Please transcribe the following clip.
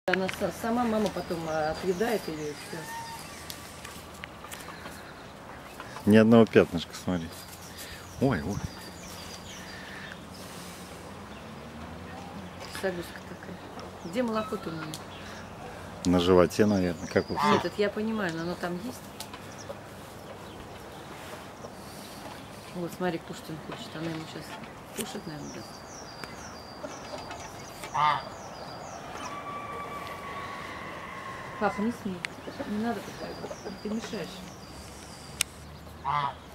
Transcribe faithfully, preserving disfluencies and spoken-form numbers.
Она сама, мама потом отъедает ее и все. Ни одного пятнышка, смотри. Ой, ой. Сагуска такая. Где молоко-то у нее? На животе, наверное, как у всех. Нет, это я понимаю, но оно там есть. Вот, смотри, кушать он хочет. Она ему сейчас кушать, наверное, даст. Папа, не смей. Не надо, ты мешаешь.